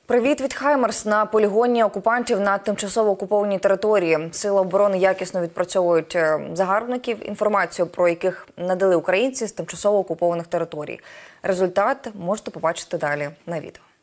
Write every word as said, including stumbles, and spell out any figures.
Привіт від Хаймерс на полігоні окупантів на тимчасово окупованій території. Сили оборони якісно відпрацьовують загарбників, інформацію про яких надали українці з тимчасово окупованих територій. Результат можете побачити далі на відео.